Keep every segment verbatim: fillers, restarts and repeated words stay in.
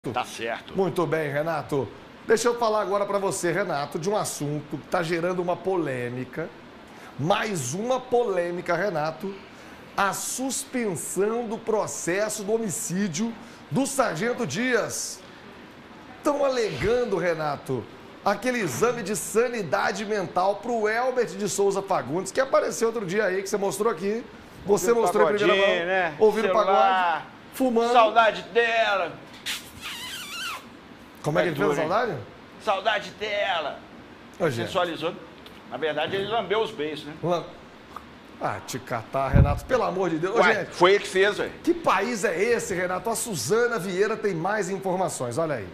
Tá certo. Muito bem, Renato. Deixa eu falar agora para você, Renato, de um assunto que está gerando uma polêmica. Mais uma polêmica, Renato. A suspensão do processo do homicídio do Sargento Dias. Estão alegando, Renato, aquele exame de sanidade mental para o Elbert de Souza Fagundes, que apareceu outro dia aí, que você mostrou aqui. Você Ouvindo mostrou em primeira mão, né? ouvindo Celular, pagode, fumando. Saudade dela. Como é que ele fez a saudade? Saudade dela. Ô, Sensualizou. Na verdade, ele lambeu os beijos, né? Lam... Ah, te catar, Renato, pelo amor de Deus. Ô, Ué, gente, foi ele que fez, velho. que país é esse, Renato? A Suzana Vieira tem mais informações, olha aí.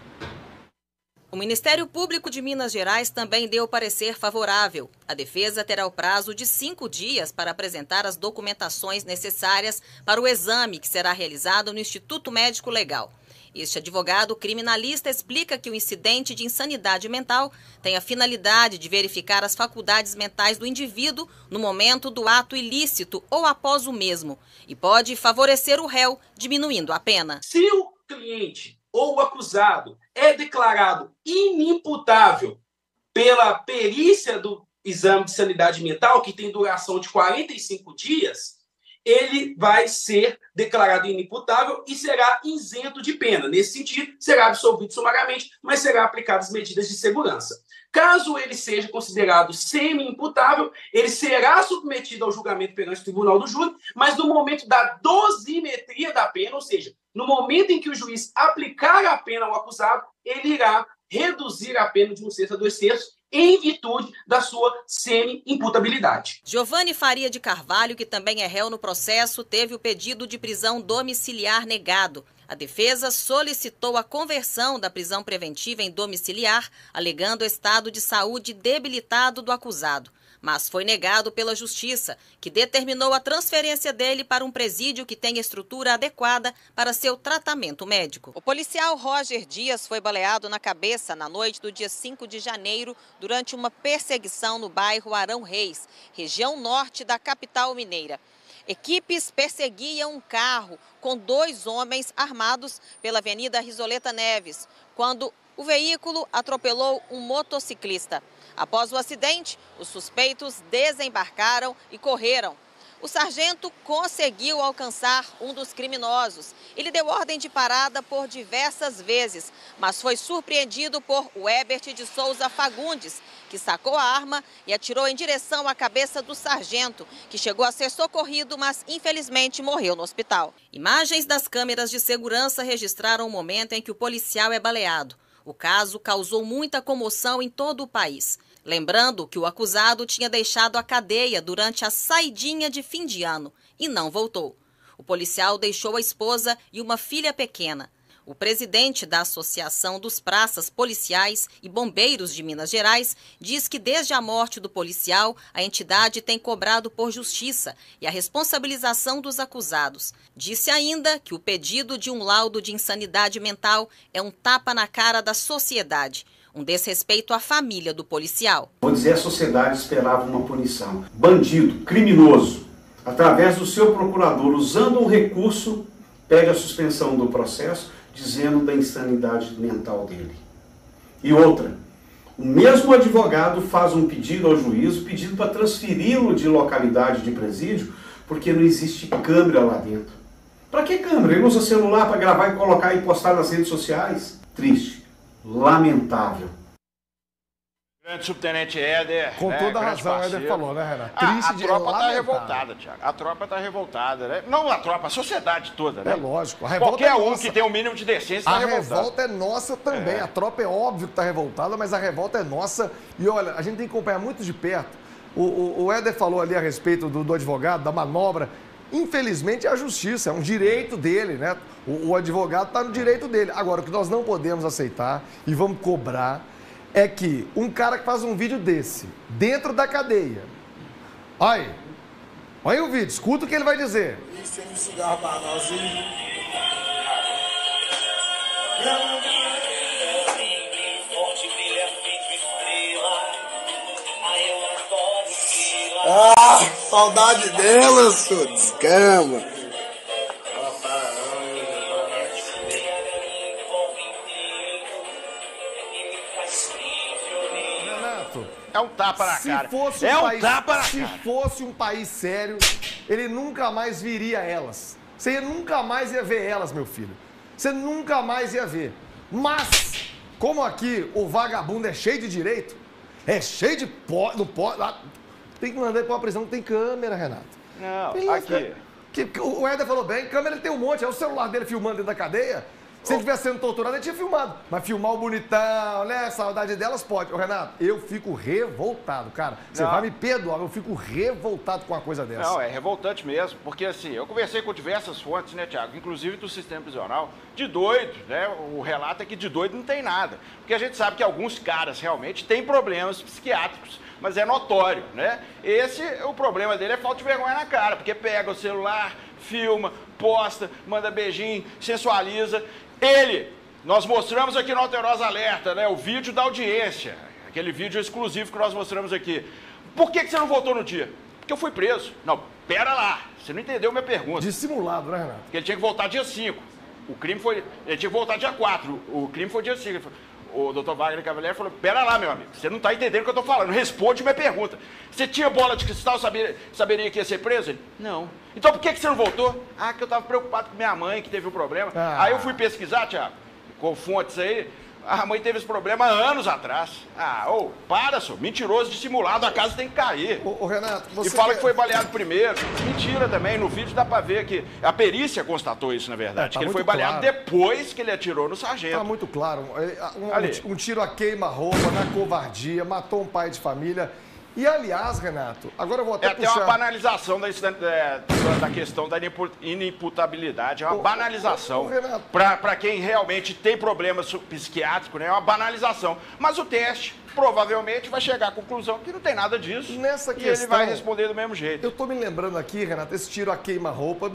O Ministério Público de Minas Gerais também deu parecer favorável. A defesa terá o prazo de cinco dias para apresentar as documentações necessárias para o exame que será realizado no Instituto Médico Legal. Este advogado criminalista explica que o incidente de insanidade mental tem a finalidade de verificar as faculdades mentais do indivíduo no momento do ato ilícito ou após o mesmo e pode favorecer o réu, diminuindo a pena. Se o cliente ou o acusado é declarado inimputável pela perícia do exame de sanidade mental, que tem duração de quarenta e cinco dias, ele vai ser declarado inimputável e será isento de pena. Nesse sentido, será absolvido sumariamente, mas será aplicadas medidas de segurança. Caso ele seja considerado semi-imputável, ele será submetido ao julgamento perante o tribunal do júri, mas no momento da dosimetria da pena, ou seja, no momento em que o juiz aplicar a pena ao acusado, ele irá reduzir a pena de um sexto a dois terços, em virtude da sua semi-imputabilidade. Giovanni Faria de Carvalho, que também é réu no processo, teve o pedido de prisão domiciliar negado. A defesa solicitou a conversão da prisão preventiva em domiciliar, alegando o estado de saúde debilitado do acusado. Mas foi negado pela Justiça, que determinou a transferência dele para um presídio que tem estrutura adequada para seu tratamento médico. O policial Roger Dias foi baleado na cabeça na noite do dia cinco de janeiro durante uma perseguição no bairro Arão Reis, região norte da capital mineira. Equipes perseguiam um carro com dois homens armados pela Avenida Risoleta Neves, quando o veículo atropelou um motociclista. Após o acidente, os suspeitos desembarcaram e correram. O sargento conseguiu alcançar um dos criminosos. Ele deu ordem de parada por diversas vezes, mas foi surpreendido por Elbert de Souza Fagundes, que sacou a arma e atirou em direção à cabeça do sargento, que chegou a ser socorrido, mas infelizmente morreu no hospital. Imagens das câmeras de segurança registraram o momento em que o policial é baleado. O caso causou muita comoção em todo o país. Lembrando que o acusado tinha deixado a cadeia durante a saidinha de fim de ano e não voltou. O policial deixou a esposa e uma filha pequena. O presidente da Associação dos Praças Policiais e Bombeiros de Minas Gerais diz que desde a morte do policial, a entidade tem cobrado por justiça e a responsabilização dos acusados. Disse ainda que o pedido de um laudo de insanidade mental é um tapa na cara da sociedade. Um desrespeito à família do policial. Vou dizer, a sociedade esperava uma punição. Bandido, criminoso, através do seu procurador, usando um recurso, pede a suspensão do processo, dizendo da insanidade mental dele. E outra, o mesmo advogado faz um pedido ao juízo, pedindo para transferi-lo de localidade de presídio, porque não existe câmera lá dentro. Para que câmera? Ele usa celular para gravar e colocar e postar nas redes sociais? Triste. Lamentável. Grande subtenente Éder. Com né, toda a razão, o parceiro. Éder falou, né, Renato? Ah, Triste a de tropa tá lamentável. revoltada, Thiago. A tropa tá revoltada, né? Não a tropa, a sociedade toda, né? É lógico. A revolta Qualquer é um nossa. que tem um mínimo de decência tá A revoltado. revolta é nossa também. É. A tropa é óbvio que está revoltada, mas a revolta é nossa. E olha, a gente tem que acompanhar muito de perto. O, o, o Éder falou ali a respeito do, do advogado, da manobra. Infelizmente é a justiça, é um direito dele, né? O, o advogado está no direito dele. Agora, o que nós não podemos aceitar e vamos cobrar é que um cara que faz um vídeo desse, dentro da cadeia. Olha aí. Olha aí o vídeo, escuta o que ele vai dizer. Isso é um cigarro banalzinho. Ah, saudade dela, sua descama. Renato, É um tapa na se cara. Fosse um é um país, tapa na se cara. fosse um país sério, ele nunca mais viria elas. Você nunca mais ia ver elas, meu filho. Você nunca mais ia ver. Mas, como aqui o vagabundo é cheio de direito, é cheio de pó, não pode, tem que mandar ele pra uma prisão que tem câmera, Renato. Não, Ele- aqui. Que, que o Éder falou bem, câmera ele tem um monte, é o celular dele filmando dentro da cadeia. Se ele estivesse sendo torturado, ele tinha filmado. Mas filmar o bonitão, né? Saudade delas, pode. Ô, Renato, eu fico revoltado, cara. Você Não. vai me perdoar, eu fico revoltado com uma coisa dessa. Não, é revoltante mesmo, porque assim, eu conversei com diversas fontes, né, Tiago, inclusive do sistema prisional, de doido, né, o relato é que de doido não tem nada, porque a gente sabe que alguns caras realmente têm problemas psiquiátricos, mas é notório, né? Esse, o problema dele é falta de vergonha na cara, porque pega o celular, filma, posta, manda beijinho, sensualiza. Ele, nós mostramos aqui no Alterosa Alerta, né, o vídeo da audiência, aquele vídeo exclusivo que nós mostramos aqui. Por que que você não voltou no dia? Porque eu fui preso. Não, pera lá, você não entendeu minha pergunta. Dissimulado, né, Renato? Porque ele tinha que voltar dia cinco. O crime foi... Ele tinha que voltar dia quatro. O crime foi dia cinco. Ele falou- O doutor Wagner Cavalieri falou, pera lá, meu amigo, você não está entendendo o que eu estou falando. Responde minha pergunta. Você tinha bola de cristal, saber, saberia que ia ser preso? Ele, não. Então por que que você não voltou? Ah, que eu estava preocupado com minha mãe, que teve um problema. Ah. Aí eu fui pesquisar, Thiago, com fontes aí. A mãe teve esse problema há anos atrás. Ah, ô, para, senhor. Mentiroso, dissimulado, a casa tem que cair. Ô, ô, Renato, você E fala quer- que foi baleado primeiro. Mentira também. No vídeo dá pra ver que a perícia constatou isso, na verdade. É, tá que ele foi muito baleado claro. depois que ele atirou no sargento. Tá muito claro. Um, Ali. um, um tiro a queima-roupa, na covardia, matou um pai de família. E, aliás, Renato, agora eu vou até É até puxar... uma banalização da, é, da questão da inimpu- inimputabilidade. É uma Ô, ô, banalização. ô, Renato. Para quem realmente tem problema su- psiquiátrico, né? É uma banalização. Mas o teste provavelmente vai chegar à conclusão que não tem nada disso. Nessa e ele questão- vai responder do mesmo jeito. Eu tô me lembrando aqui, Renato, esse tiro a queima-roupa